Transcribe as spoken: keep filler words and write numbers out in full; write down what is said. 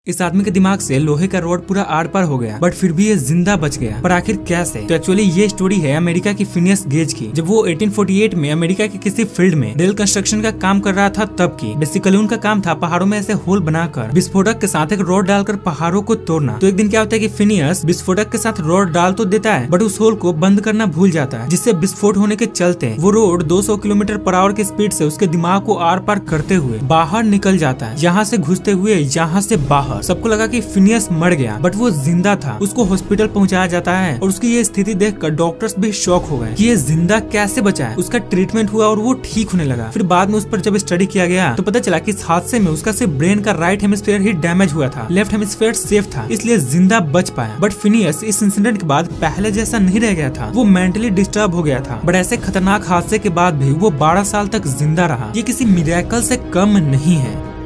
इस आदमी के दिमाग से लोहे का रॉड पूरा आर पार हो गया, बट फिर भी ये जिंदा बच गया। पर आखिर कैसे? तो एक्चुअली ये स्टोरी है अमेरिका की फिनियस गेज की, जब वो अठारह सौ अड़तालीस में अमेरिका के किसी फील्ड में रेल कंस्ट्रक्शन का काम कर रहा था तब की। बेसिकली उनका काम था पहाड़ों में ऐसे होल बनाकर विस्फोटक के साथ एक रॉड डालकर पहाड़ों को तोड़ना। तो एक दिन क्या होता है कि फिनियस विस्फोटक के साथ रॉड डाल तो देता है, बट उस होल को बंद करना भूल जाता है, जिससे विस्फोट होने के चलते वो रोड दो सौ किलोमीटर पर आवर की स्पीड से उसके दिमाग को आर पार करते हुए बाहर निकल जाता है। यहाँ से घुसते हुए यहाँ से बाहर। सबको लगा कि फिनियस मर गया, बट वो जिंदा था। उसको हॉस्पिटल पहुंचाया जाता है और उसकी ये स्थिति देखकर डॉक्टर्स भी शॉक हो गए कि ये जिंदा कैसे बचा है। उसका ट्रीटमेंट हुआ और वो ठीक होने लगा। फिर बाद में उस पर जब स्टडी किया गया तो पता चला कि इस हादसे में उसका सिर्फ ब्रेन का राइट हेमिस्फीयर ही डैमेज हुआ था, लेफ्ट हेमिस्फीयर सेफ था, इसलिए जिंदा बच पाया। बट फिनियस इस इंसिडेंट के बाद पहले जैसा नहीं रह गया था, वो मेंटली डिस्टर्ब हो गया था। बट ऐसे खतरनाक हादसे के बाद भी वो बारह साल तक जिंदा रहा। ये किसी मिरेकल से कम नहीं है।